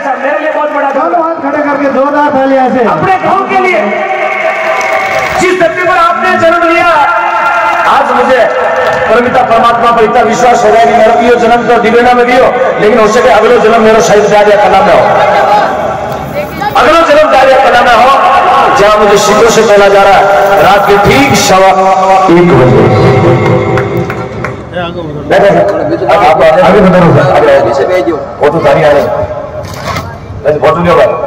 ऐसा मेरे लिए बहुत बड़ा दोनों हाथ खड़े करके जोरदार तालियां से अपने गांव के लिए, जिस धरती पर आपने जन्म लिया। आज मुझे परमिता परमात्मा पर इतना विश्वास हो रहा है कि मेरा यो जन्म तो दिवेना में दियो, लेकिन हो सके अगलो जन्म मेरा शायद जारिया कला में हो, अगलो जन्म जारिया कला में हो, जहां मुझे शीतों से तोला जा रहा है रात के ठीक 1:15 बजे। आगे बता रहा आगे फोटो सारी आ रही, फोटो नहीं होगा,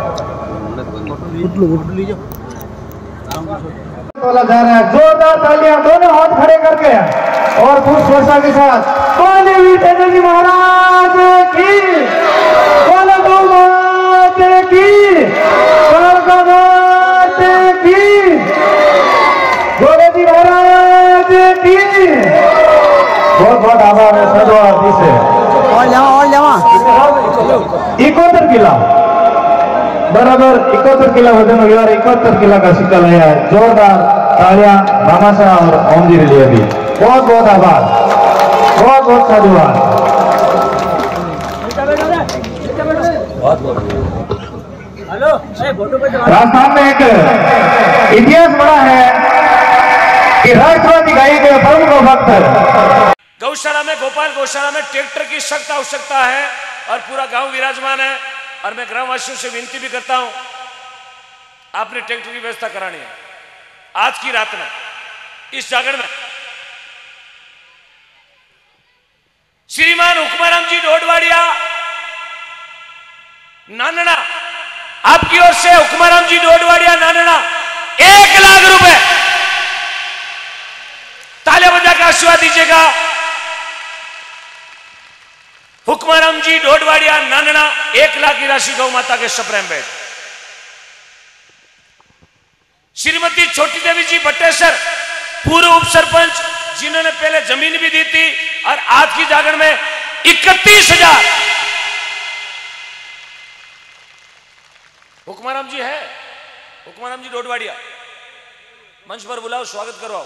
तोला जा रहा है। जोरदार तालियां दोनों हाथ खड़े करके और पुष्प वर्षा के साथ। बोले वीर जी महाराज की, बोले गौ माता की, कालका माता की, बोले जी महाराज की। बहुत बहुत आभार है सदो आरती से। और जावा 71 किला बराबर 71 किला वजन हो, और 71 किला का सिक्का लाया है। जोरदार तालियां मामा साहब और ओम जी के लिए भी बहुत बहुत आभार, बहुत बहुत साधुवाद। राजस्थान में एक इतिहास बड़ा है कि राष्ट्रवादी गाय के प्रमुख भक्त गौशाला में, गोपाल गौशाला में ट्रैक्टर की सख्त आवश्यकता है और पूरा गांव विराजमान है। और मैं ग्रामवासियों से विनती भी करता हूं, आपने ट्रैक्टर की व्यवस्था करानी है आज की रात में, इस जागरण में। श्रीमान हुक्माराम जी डोडवाड़िया नानना, आपकी ओर से हुक्माराम जी डोडवाड़िया नानना 1 लाख रुपए तालियां बजा के आशीर्वाद दीजिएगा। हुक्माराम जी डोडवाड़िया नानना 1 लाख की राशि गौ माता के सप्रेम भेंट। श्रीमती छोटी देवी जी भट्टेसर पूर्व उप सरपंच, जिन्होंने पहले जमीन भी दी थी और आज की जागरण में 31,000। हुक्माराम जी है, हुक्माराम जी डोडवाड़िया मंच पर बुलाओ, स्वागत करवाओ।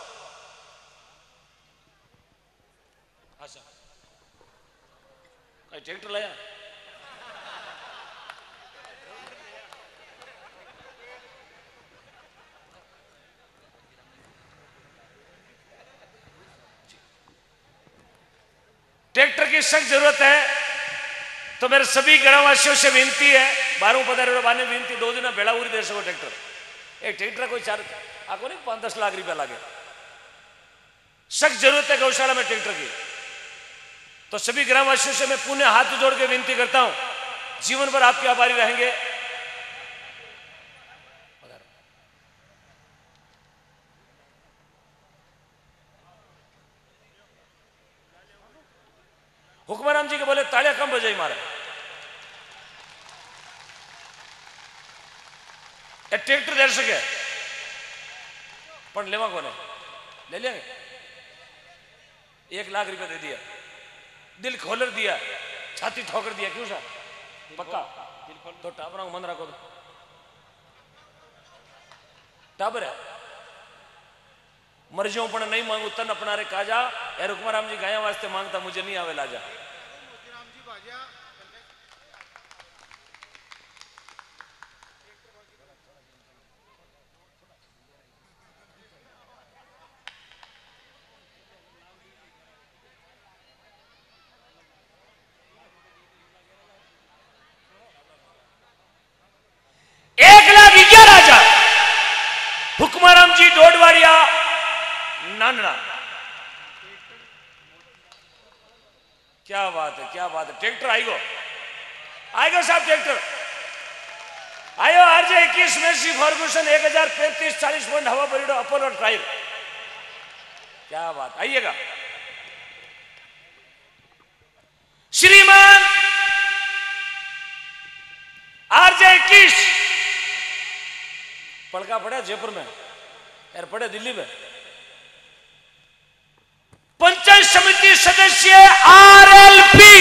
ट्रैक्टर लाया, ट्रैक्टर की सख्त जरूरत है। तो मेरे सभी ग्रामवासियों से विनती है, 12 पदारे बाने विनती 2 दिन बेड़ा उरी दे सको ट्रैक्टर। एक ट्रैक्टर कोई 4 आपको नहीं 5-10 लाख रुपया लागे। सख्त जरूरत है गौशाला में ट्रैक्टर की। तो सभी ग्रामवासियों से मैं पुनः हाथ जोड़ के विनती करता हूं, जीवन भर आपके आभारी रहेंगे। हुक्माराम जी के बोले तालियां कम बजाई मारे। ट्रैक्टर दे सके पर लेवा कोने ले लेंगे। 1 लाख रुपया दे दिया, दिल खोलर दिया, छाती ठोकर दिया, क्यों सर पक्का तो टाबरा को मन रखो, टाबर है मर्जियों पर नहीं मांगू तन अपना रे काजा। यार हुक्माराम जी गाया वास्ते मांगता, मुझे नहीं आवे लाजा। हुक्माराम जी डोडवाड़िया नानना, क्या बात है, क्या बात है। ट्रैक्टर आएगो, आएगो साहब ट्रैक्टर आयो। आरजे 21 मेसी फर्गूसन 1035 40 पॉइंट हवा परिडो अपोलो टायर, क्या बात, आइएगा। श्रीमान आरजे 21 पड़का पड़ा जयपुर में, यार पड़े दिल्ली में। पंचायत समिति सदस्य आरएलपी,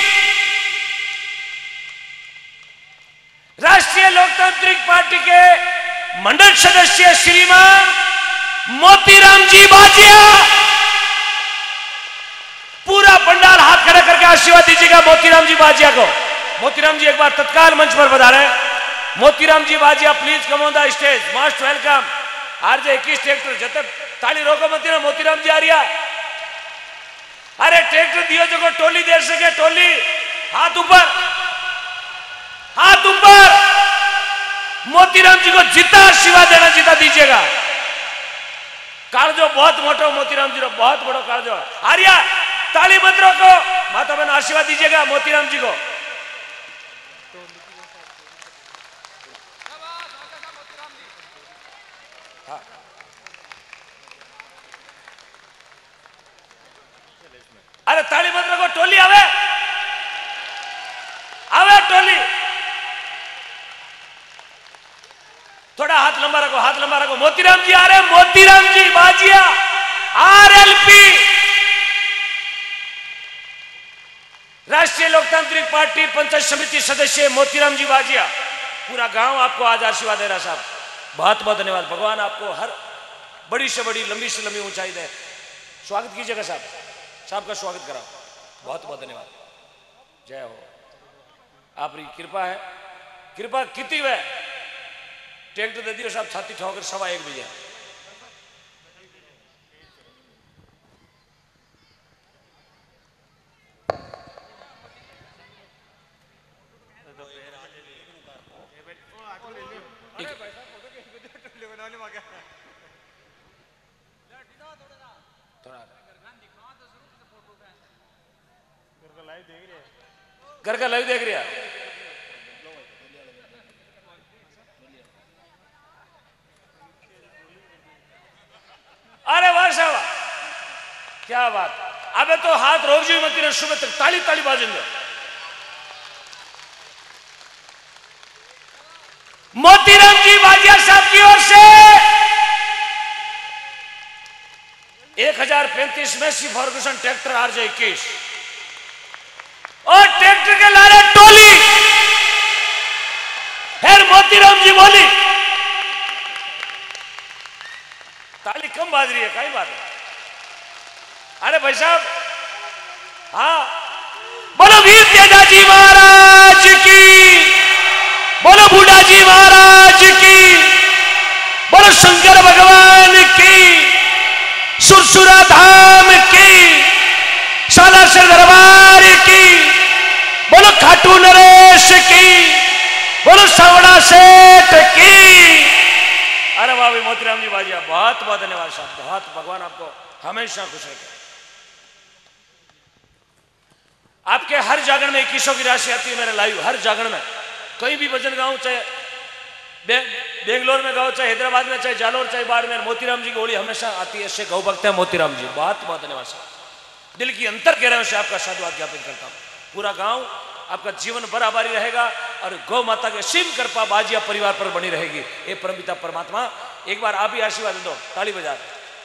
राष्ट्रीय लोकतांत्रिक पार्टी के मंडल सदस्य श्रीमान मोतीराम जी बाजिया। पूरा पंडाल हाथ खड़ा करके आशीर्वाद दीजिएगा मोतीराम जी बाजिया को। मोतीराम जी एक बार तत्काल मंच पर पधारे। Motiram ji Bajiya please come on the stage, most welcome. RJ 21 tractor जब ताली रोको मत ना, मोतीराम जी आ रिया। अरे ट्रैक्टर दियो जो टोली दे सके, टोली हाथ ऊपर, हाथ ऊपर। मोतीराम जी को जितना आशीर्वाद देना जितना दीजिएगा। कालजो बहुत मोटो, मोतीराम जी रो बहुत बड़ो कालजो। आर्या ताली मत रोको, माता बहन आशीर्वाद दीजिएगा मोतीराम जी को। हाँ। अरे ताली मत रोको, टोली आवे, आवे टोली। थोड़ा हाथ लंबा रखो, हाथ लंबा रखो। मोतीराम जी आ रहे, मोतीराम जी बाजिया आरएलपी राष्ट्रीय लोकतांत्रिक पार्टी पंचायत समिति सदस्य मोतीराम जी बाजिया। पूरा गांव आपको आज आशीर्वाद दे रहा साहब, बहुत बहुत धन्यवाद। भगवान आपको हर बड़ी से बड़ी लंबी से लंबी ऊंचाई दे। स्वागत कीजिएगा साहब, साहब का स्वागत कराओ। बहुत बहुत धन्यवाद, जय हो। आपकी कृपा है, कृपा कितनी है। ट्रैक्टर दे दियो साहब, छाती ठोकर 1:15 बजे। घर का लाइव देख रहा। अरे वाह साहब, क्या बात। अबे तो हाथ रोक जी मत, सुबह तक ताली ताली बाजेंगे। मोतीराम जी बाजिया साहब की ओर से 1035 मेसी फर्गुसन ट्रैक्टर आरजे 21 और ट्रैक्टर के लारे टोली। फिर मोतीराम जी बोली, ताली कम बाज रही है, कई बात है। अरे भाई साहब, हाँ बोलो वीर तेजा जी महाराज की, बोलो बूढ़ा जी महाराज की, बोलो शंकर भगवान की, सुरसुरा धाम की, सालासर दरबार की, बोलो खाटू नरेश की, बोलो सावड़ा सेठ की। अरे वाह भाई मोतीराम जी बाजिया, बहुत बहुत धन्यवाद साहब, बहुत। भगवान आपको हमेशा खुश रखे। आपके हर जागरण में 2100 की राशि आती है मेरे लाइव, हर जागरण में। कहीं भी भजन गाऊं, चाहे बेंगलोर में गाओ, चाहे हैदराबाद में, चाहे जालोर, चाहे बाड़मेर, मोतीराम जी की होली हमेशा आती है। ऐसे गौ भक्त है मोतीराम जी, बहुत बहुत धन्यवाद साहब। दिल की अंतर गहराइयों से आपका साधुवाद ज्ञापन करता हूं। पूरा गांव आपका जीवन बराबरी रहेगा और गौ माता के असीम कृपा बाजिया परिवार पर बनी रहेगी। ये परमपिता परमात्मा, एक बार आप ही आशीर्वाद दो, ताली बजा।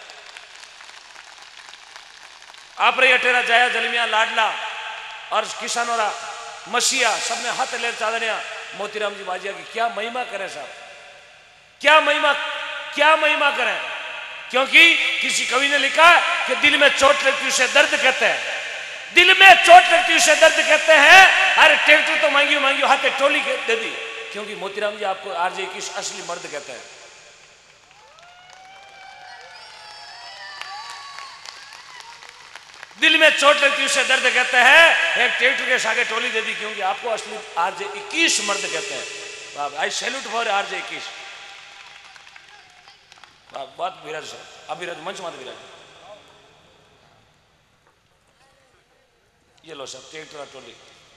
आप रही अटेरा जाया जलमिया लाडला और किसानों मसीहा सब में हाथ लेर चादनिया। मोतीराम जी बाजिया की क्या महिमा करें साहब, क्या महिमा, क्या महिमा करें। क्योंकि किसी कवि ने लिखा कि दिल में चोट लगती उसे दर्द कहते हैं, दिल में चोट लगती उसे दर्द कहते हैं। अरे ट्रैक्टर तो मांगियो मांगियो हाथे टोली दे दी, क्योंकि मोतीराम जी आपको आरजे 21 असली मर्द कहते हैं। दिल में चोट लगती उसे दर्द कहते हैं। एक ट्रैक्टर के सागे टोली दे दी, क्योंकि आपको असली आरजे 21 मर्द कहते हैं। I salute for RJ 21। बहुत विराज सर, अब विराज मंच मत विराज। ये लो सब ट्रैक्टर टोली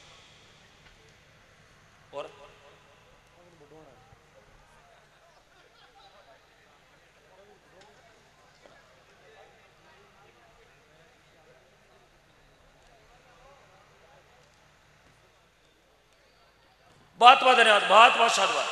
और बहुत बहुत धन्यवाद, बहुत बहुत साधुवाद।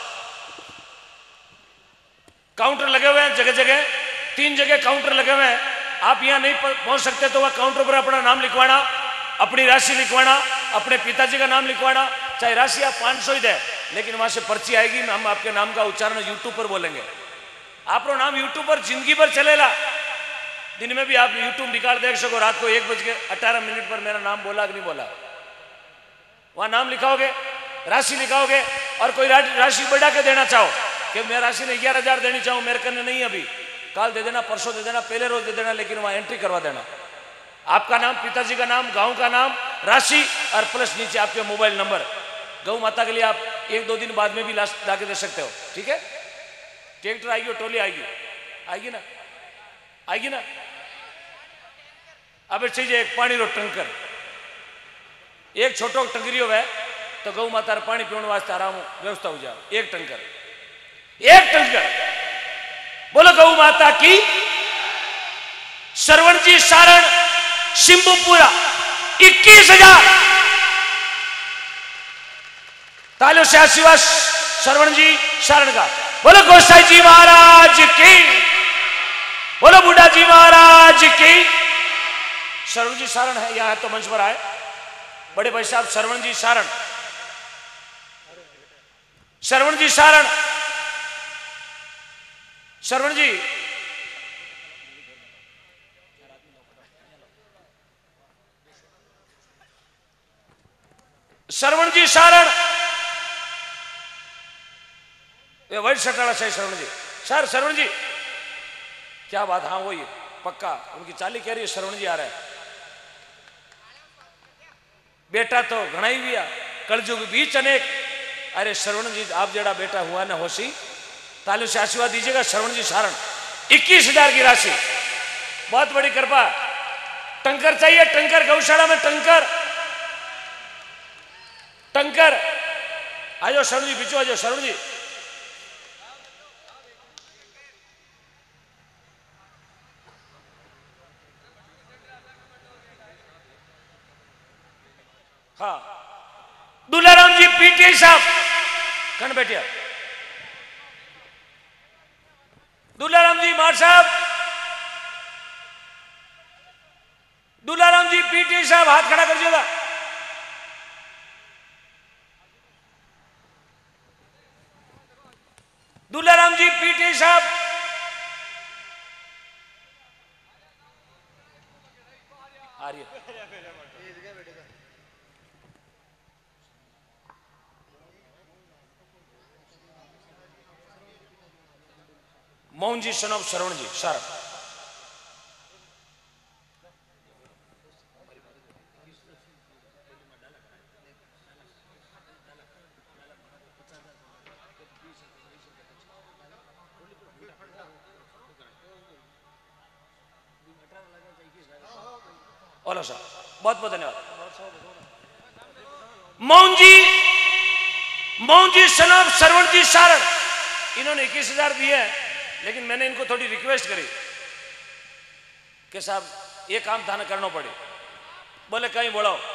काउंटर लगे हुए हैं जगह जगह, 3 जगह काउंटर लगे हुए हैं। आप यहां नहीं पहुंच सकते तो वह काउंटर पर अपना नाम लिखवाना, अपनी राशि लिखवाना, अपने पिताजी का नाम लिखवाना। चाहे राशि आप 500 ही दे, लेकिन वहां से पर्ची आएगी, हम आपके नाम का उच्चारण यूट्यूब पर बोलेंगे। आपका नाम यूट्यूब पर जिंदगी भर चलेगा। दिन में भी आप यूट्यूब निकाल देख सको, रात को 1:18 पर मेरा नाम बोला कि नहीं बोला, वहां नाम लिखाओगे राशि लिखाओगे और कोई राशि बढ़ा के देना चाहो कि मैं राशि ने 11,000 देनी चाहूँ, मेरे करने नहीं अभी, कल दे देना, परसों दे देना, पहले रोज दे देना, लेकिन वहां एंट्री करवा देना, आपका नाम, पिताजी का नाम, गांव का नाम, राशि और प्लस नीचे आपके मोबाइल नंबर। गौ माता के लिए आप 1-2 दिन बाद में भी लास्ट ला के दे सकते हो, ठीक है। ट्रैक्टर आएगी और ट्रॉली आएगी, आएगी ना, आएगी ना। अब चाहिए एक पानी रो टंकर, एक छोटो टंकरी हो तो गौ माता पानी पीने वास्ते आराम व्यवस्था हो जाए। एक टंकर, एक टंकर। बोलो गौ माता की। श्रवण जी सारण शिंबूपुरा 21,000 तालियों से आशीर्वाद श्रवण जी सारण का। बोलो गोसाई जी महाराज की, बोलो बुढ़ा जी महाराज की। श्रवण जी सारण है, यहां तो मंच पर आए बड़े भाई साहब श्रवण जी सारण, श्रवण जी सारण, श्रवण जी श्रवण जी सारण, ये वाइट शर्ट से श्रवण जी सर, श्रवण जी क्या बात, हाँ वही पक्का, उनकी चाली कह रही है, श्रवण जी आ रहा है। बेटा तो घना ही भी कलजुग बीच अनेक। अरे श्रवण जी आप जड़ा बेटा हुआ ना होशी, तालियों से आशीर्वाद दीजिएगा। श्रवण जी सारण 21,000 की राशि, बहुत बड़ी कृपा। टंकर चाहिए, टंकर गौशाला में टंकर, टंकर आ जाओ श्रवण जी, बीचो आ जाओ श्रवण जी। हाँ दुलाराम जी पीटीआई साहब कौन बैठिया, दुलाराम जी मार साहब, दुलाराम जी पीटीआई साहब हाथ खड़ा कर दीजिएगा। दुलाराम जी पीटीआई साहब, आ रही है। Mohan ji son of Shravan ji sir, ओला सर बहुत बहुत धन्यवाद। मोहन जी सन ऑफ श्रवण जी सारण, इन्होंने 21,000 दिए हैं, लेकिन मैंने इनको थोड़ी रिक्वेस्ट करी कि साहब ये काम थाने करना पड़े। बोले कहीं बोलाओ,